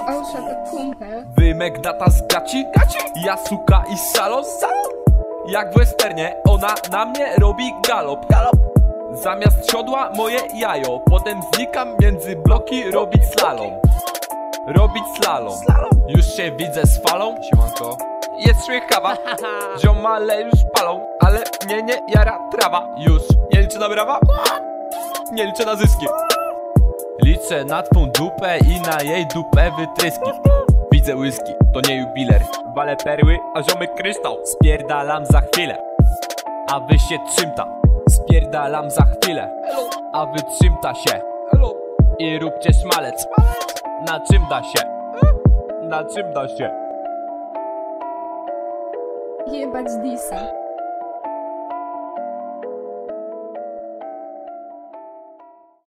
Ausza to kumpel. Wymek data z gaci, Jasuka i salon. Jak w westernie, ona na mnie robi galop. Zamiast siodła moje jajo. Potem znikam między bloki, robić slalom. Już się widzę z falą. Siemanko. Jest słychawa. Ziomale już palą, ale mnie nie jara trawa. Już nie liczę na brawa, nie liczę na zyski. Liczę na twą dupę i na jej dupę wytryski. Widzę whisky, to nie jubiler. Walę perły, a ziomy kryształ. Spierdalam za chwilę, a wy się trzymta. Spierdalam za chwilę, a wy trzymta się. I róbcie szmalec. Na czym da się? Na czym da się? Jebać disa.